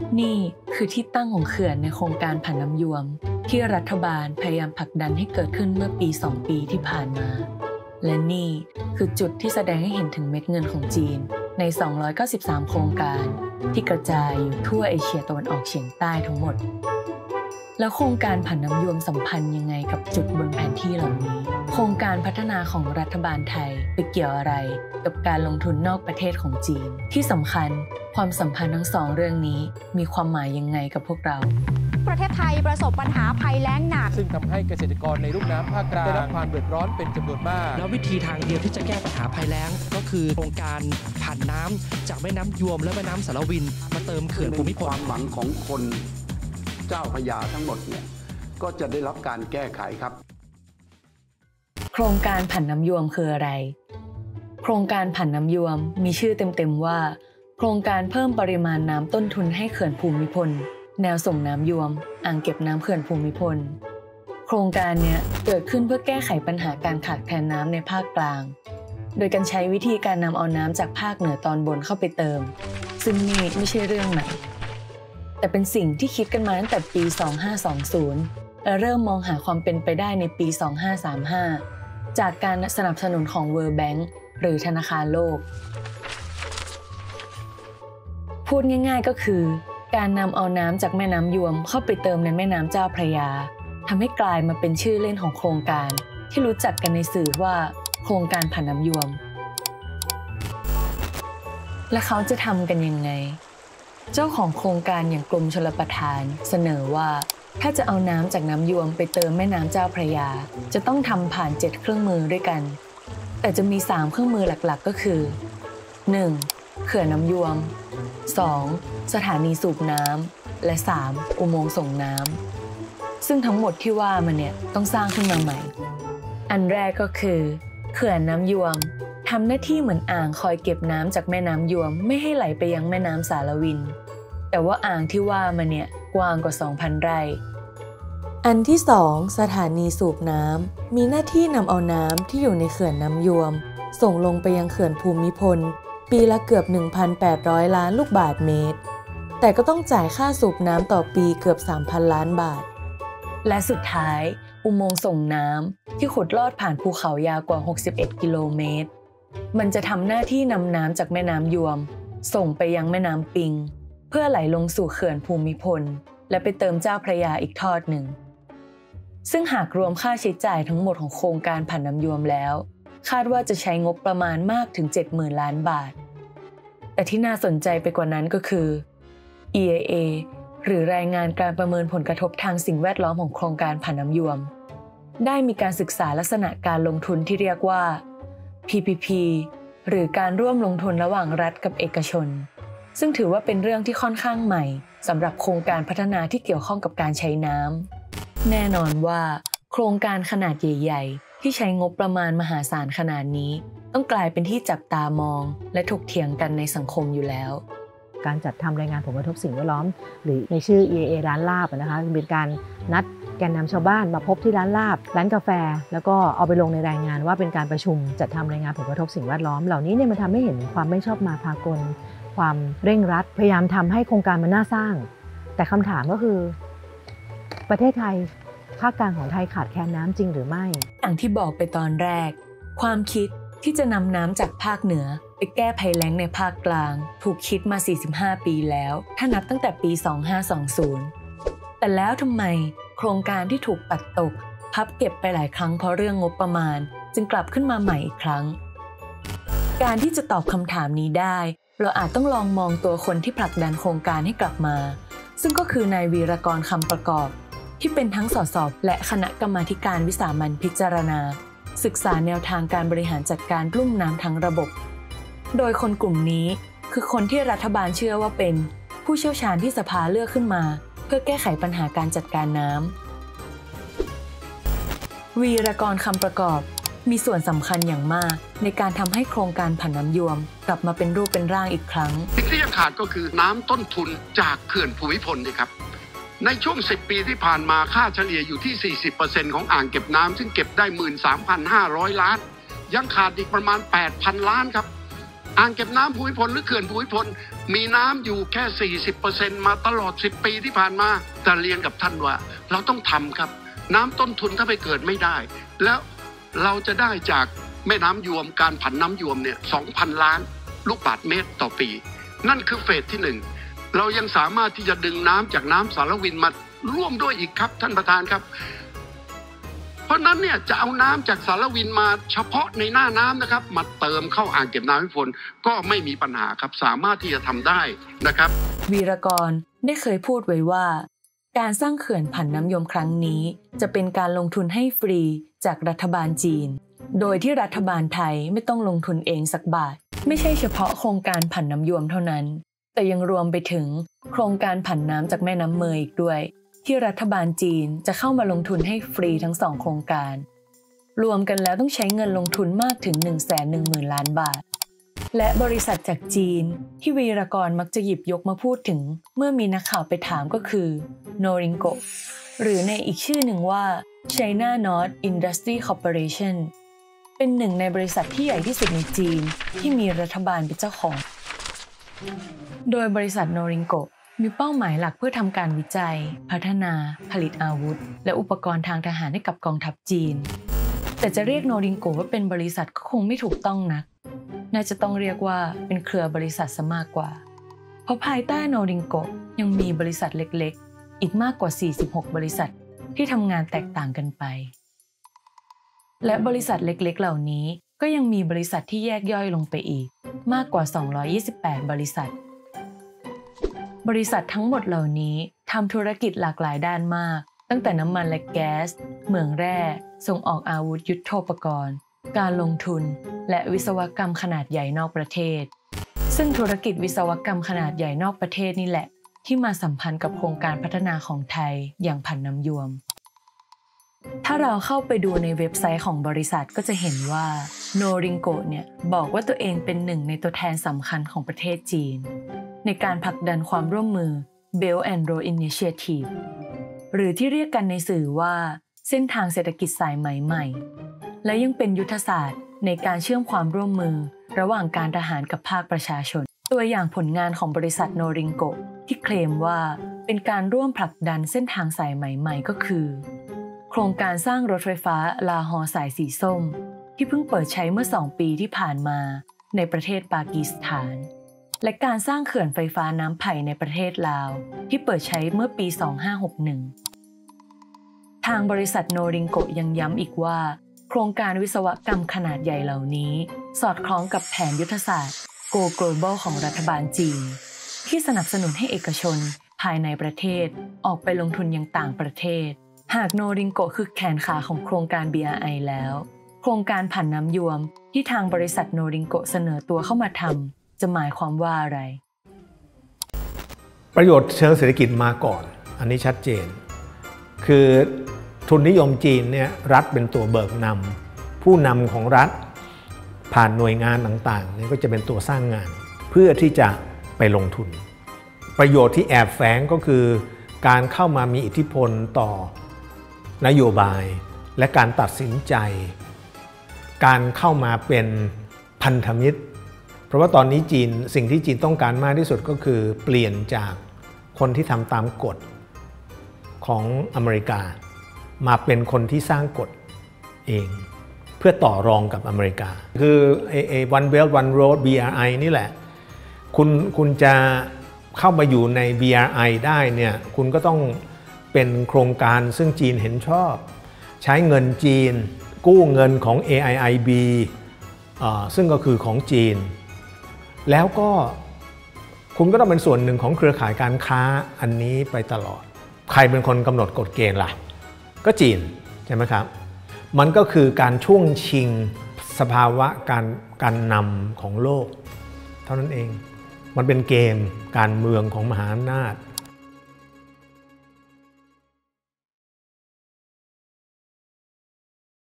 นี่คือที่ตั้งของเขื่อนในโครงการผันน้ำยวมที่รัฐบาลพยายามผลักดันให้เกิดขึ้นเมื่อปี2 ปีที่ผ่านมาและนี่คือจุดที่แสดงให้เห็นถึงเม็ดเงินของจีนใน293โครงการที่กระจายอยู่ทั่วเอเชียตะวันออกเฉียงใต้ทั้งหมดแล้วโครงการผันน้ำยวมสัมพันธ์ยังไงกับจุดบนแผนที่เหล่านี้โครงการพัฒนาของรัฐบาลไทยไปเกี่ยวอะไรกับการลงทุนนอกประเทศของจีนที่สำคัญความสัมพันธ์ทั้งสองเรื่องนี้มีความหมายยังไงกับพวกเราประเทศไทยประสบปัญหาภัยแล้งหนักซึ่งทำให้เกษตรกรในลุ่มน้ำภาคกลางได้รับความเดือดร้อนเป็นจำนวนมากแล้ววิธีทางเดียวที่จะแก้ปัญหาภัยแล้งก็คือโครงการผันน้ำจากแม่น้ำยวมและแม่น้ำสารวินมาเติมเขื่อนภูมิพลความหวังของคนเจ้าพระยาทั้งหมดเนี่ยก็จะได้รับการแก้ไขครับโครงการผันน้ำยวมคืออะไรโครงการผันน้ำยวมมีชื่อเต็มๆว่าโครงการเพิ่มปริมาณน้ำต้นทุนให้เขื่อนภูมิพลแนวส่งน้ำยวมอ่างเก็บน้ำเขื่อนภูมิพลโครงการนี้เกิดขึ้นเพื่อแก้ไขปัญหาการขาดแคลนน้ำในภาคกลางโดยการใช้วิธีการนำเอาน้ำจากภาคเหนือตอนบนเข้าไปเติมซึ่งนี่ไม่ใช่เรื่องใหม่แต่เป็นสิ่งที่คิดกันมาตั้งแต่ปี2520และเริ่มมองหาความเป็นไปได้ในปี2535จากการสนับสนุนของ World Bank หรือธนาคารโลกพูดง่ายๆก็คือการนำเอาน้ำจากแม่น้ำยวมเข้าไปเติมในแม่น้ำเจ้าพระยาทำให้กลายมาเป็นชื่อเล่นของโครงการที่รู้จักกันในสื่อว่าโครงการผันน้ำยวมและเขาจะทำกันยังไงเจ้าของโครงการอย่างกรมชลประทานเสนอว่าถ้าจะเอาน้ำจากน้ำยวมไปเติมแม่น้ำเจ้าพระยาจะต้องทำผ่าน7เครื่องมือด้วยกันแต่จะมี3เครื่องมือหลักๆก็คือ 1. เขื่อนน้ำยวม 2. สถานีสูบน้ำและ 3. อุโมงค์ส่งน้ำซึ่งทั้งหมดที่ว่ามันเนี่ยต้องสร้างขึ้นมาใหม่อันแรกก็คือเขื่อนน้ำยวมทำหน้าที่เหมือนอ่างคอยเก็บน้ำจากแม่น้ำยวมไม่ให้ไหลไปยังแม่น้ำสารวินแต่ว่าอ่างที่ว่ามันเนี่ยกว้างกว่า 2,000 ไร่อันที่ 2 สถานีสูบน้ำมีหน้าที่นำเอาน้ำที่อยู่ในเขื่อนน้ำยวมส่งลงไปยังเขื่อนภูมิพลปีละเกือบ 1,800 ล้านลูกบาศก์เมตรแต่ก็ต้องจ่ายค่าสูบน้ำต่อปีเกือบ 3,000 ล้านบาทและสุดท้ายอุโมงค์ส่งน้ำที่ขุดลอดผ่านภูเขายาวกว่า61กิโลเมตรมันจะทำหน้าที่นำน้ำจากแม่น้ำยวมส่งไปยังแม่น้ำปิงเพื่อไหลลงสู่เขื่อนภูมิพลและไปเติมเจ้าพระยาอีกทอดหนึ่งซึ่งหากรวมค่าใช้จ่ายทั้งหมดของโครงการผันน้ำยวมแล้วคาดว่าจะใช้งบประมาณมากถึง 70,000 ล้านบาทแต่ที่น่าสนใจไปกว่านั้นก็คือ EIA หรือรายงานการประเมินผลกระทบทางสิ่งแวดล้อมของโครงการผันน้ำยวมได้มีการศึกษาลักษณะการลงทุนที่เรียกว่า PPP หรือการร่วมลงทุนระหว่างรัฐกับเอกชนซึ่งถือว่าเป็นเรื่องที่ค่อนข้างใหม่สำหรับโครงการพัฒนาที่เกี่ยวข้องกับการใช้น้ำแน่นอนว่าโครงการขนาดใหญ่ๆที่ใช้งบประมาณมหาศาลขนาดนี้ต้องกลายเป็นที่จับตามองและถกเถียงกันในสังคมอยู่แล้วการจัดทำรายงานผลกระทบสิ่งแวดล้อมหรือในชื่อ EIA ร้านลาบนะคะเป็นการนัดแกนนำชาวบ้านมาพบที่ร้านลาบร้านกาแฟแล้วก็เอาไปลงในรายงานว่าเป็นการประชุมจัดทำรายงานผลกระทบสิ่งแวดล้อมเหล่านี้เนี่ยมันทำให้เห็นความไม่ชอบมาพากลความเร่งรัดพยายามทำให้โครงการมันน่าสร้างแต่คำถามก็คือประเทศไทยภาคกลางของไทยขาดแคลนน้ำจริงหรือไม่อย่างที่บอกไปตอนแรกความคิดที่จะนำน้ำจากภาคเหนือไปแก้ภัยแล้งในภาคกลางถูกคิดมา45ปีแล้วถ้านับตั้งแต่ปี2520แต่แล้วทำไมโครงการที่ถูกปัดตกพับเก็บไปหลายครั้งเพราะเรื่องงบประมาณจึงกลับขึ้นมาใหม่อีกครั้งการที่จะตอบคำถามนี้ได้เราอาจต้องลองมองตัวคนที่ผลักดันโครงการให้กลับมาซึ่งก็คือนายวีรกรคำประกอบที่เป็นทั้งสสและคณะกรรมาธิการวิสามัญพิจารณาศึกษาแนวทางการบริหารจัดการลุ่มน้ำทั้งระบบโดยคนกลุ่มนี้คือคนที่รัฐบาลเชื่อว่าเป็นผู้เชี่ยวชาญที่สภาเลือกขึ้นมาเพื่อแก้ไขปัญหาการจัดการน้ำวีรกรคำประกอบมีส่วนสำคัญอย่างมากในการทำให้โครงการผันน้ำยวมกลับมาเป็นรูปเป็นร่างอีกครั้งสิ่งที่ยังขาดก็คือน้ำต้นทุนจากเขื่อนภูมิพลนี่ครับในช่วง10 ปีที่ผ่านมาค่าเฉลี่ยอยู่ที่ 40% ของอ่างเก็บน้ำซึ่งเก็บได้ 13,500 ล้านยังขาดอีกประมาณ 8,000 ล้านครับอ่างเก็บน้ำภูมิพลหรือเขื่อนภูมิพลมีน้ำอยู่แค่ 40% มาตลอด10 ปีที่ผ่านมาแต่เรียนกับท่านว่าเราต้องทำครับน้ำต้นทุนถ้าไปเกิดไม่ได้แล้วเราจะได้จากแม่น้ำยวมการผันน้ำยวมเนี่ย 2,000 ล้านลูกบาศก์เมตรต่อปีนั่นคือเฟสที่1เรายังสามารถที่จะดึงน้ำจากน้ำสารวินมาร่วมด้วยอีกครับท่านประธานครับเพราะนั้นเนี่ยจะเอาน้ำจากสารวินมาเฉพาะในหน้าน้ำนะครับมาเติมเข้าอ่างเก็บน้ำภูมิพลก็ไม่มีปัญหาครับสามารถที่จะทำได้นะครับวีรกรได้เคยพูดไว้ว่าการสร้างเขื่อนผันน้ำยมครั้งนี้จะเป็นการลงทุนให้ฟรีจากรัฐบาลจีนโดยที่รัฐบาลไทยไม่ต้องลงทุนเองสักบาทไม่ใช่เฉพาะโครงการผันน้ำยวมเท่านั้นแต่ยังรวมไปถึงโครงการผันน้ำจากแม่น้ำเมยอีกด้วยที่รัฐบาลจีนจะเข้ามาลงทุนให้ฟรีทั้ง2โครงการรวมกันแล้วต้องใช้เงินลงทุนมากถึง 110,000 ล้านบาทและบริษัทจากจีนที่วีรกรมักจะหยิบยกมาพูดถึงเมื่อมีนักข่าวไปถามก็คือ Norinco หรือในอีกชื่อหนึ่งว่า China North Industry Corporation เป็นหนึ่งในบริษัทที่ใหญ่ที่สุดในจีนที่มีรัฐบาลเป็นเจ้าของโดยบริษัท Norinco มีเป้าหมายหลักเพื่อทำการวิจัยพัฒนาผลิตอาวุธและอุปกรณ์ทางทหารให้กับกองทัพจีนแต่จะเรียก Norinco ว่าเป็นบริษัทก็คงไม่ถูกต้องนักน่าจะต้องเรียกว่าเป็นเครือบริษัทซะมากกว่าเพราะภายใต้ Norinco ยังมีบริษัทเล็กๆอีกมากกว่า46บริษัทที่ทำงานแตกต่างกันไปและบริษัทเล็กๆเหล่านี้ก็ยังมีบริษัทที่แยกย่อยลงไปอีกมากกว่า228บริษัทบริษัททั้งหมดเหล่านี้ทำธุรกิจหลากหลายด้านมากตั้งแต่น้ำมันและแก๊สเหมืองแร่ส่งออกอาวุธยุทโธปกรณ์การลงทุนและวิศวกรรมขนาดใหญ่นอกประเทศซึ่งธุรกิจวิศวกรรมขนาดใหญ่นอกประเทศนี่แหละที่มาสัมพันธ์กับโครงการพัฒนาของไทยอย่างผันน้ำยวมถ้าเราเข้าไปดูในเว็บไซต์ของบริษัทก็จะเห็นว่า Norinco เนี่ยบอกว่าตัวเองเป็นหนึ่งในตัวแทนสำคัญของประเทศจีนในการผลักดันความร่วมมือ Belt and Road Initiative หรือที่เรียกกันในสื่อว่าเส้นทางเศรษฐกิจสายไหมใหม่และยังเป็นยุทธศาสตร์ในการเชื่อมความร่วมมือระหว่างการทหารกับภาคประชาชนตัวอย่างผลงานของบริษัท Norinco ที่เคลมว่าเป็นการร่วมผลักดันเส้นทางสายไหมใหม่ก็คือโครงการสร้างรถไฟฟ้าลาฮอร์สายสีส้มที่เพิ่งเปิดใช้เมื่อ2 ปีที่ผ่านมาในประเทศปากีสถานและการสร้างเขื่อนไฟฟ้าน้ำไผ่ในประเทศลาวที่เปิดใช้เมื่อปี 2561 ทางบริษัท Norinco ยังย้ำอีกว่าโครงการวิศวกรรมขนาดใหญ่เหล่านี้สอดคล้องกับแผนยุทธศาสตร์ Go Global ของรัฐบาลจีนที่สนับสนุนให้เอกชนภายในประเทศออกไปลงทุนยังต่างประเทศหาก Norinco คือแขนขาของโครงการ BRI แล้วโครงการผันน้ำยวมที่ทางบริษัท Norinco เสนอตัวเข้ามาทำจะหมายความว่าอะไรประโยชน์เชิงเศรษฐกิจมาก่อนอันนี้ชัดเจนคือทุนนิยมจีนเนี่ยรัฐเป็นตัวเบิกนำผู้นำของรัฐผ่านหน่วยงานต่างๆนี่ก็จะเป็นตัวสร้างงานเพื่อที่จะไปลงทุนประโยชน์ที่แอบแฝงก็คือการเข้ามามีอิทธิพลต่อนโยบายและการตัดสินใจการเข้ามาเป็นพันธมิตรเพราะว่าตอนนี้จีนสิ่งที่จีนต้องการมากที่สุดก็คือเปลี่ยนจากคนที่ทำตามกฎของอเมริกามาเป็นคนที่สร้างกฎเองเพื่อต่อรองกับอเมริกาคือOne Belt One Road BRI นี่แหละคุณจะเข้ามาอยู่ใน BRI ได้เนี่ยคุณก็ต้องเป็นโครงการซึ่งจีนเห็นชอบใช้เงินจีนกู้เงินของ AIIB ซึ่งก็คือของจีนแล้วก็คุณก็ต้องเป็นส่วนหนึ่งของเครือข่ายการค้าอันนี้ไปตลอดใครเป็นคนกำหนดกฎเกณฑ์ล่ะก็จีนใช่ไหมครับมันก็คือการช่วงชิงสภาวะการนำของโลกเท่านั้นเองมันเป็นเกมการเมืองของมหาอำนาจ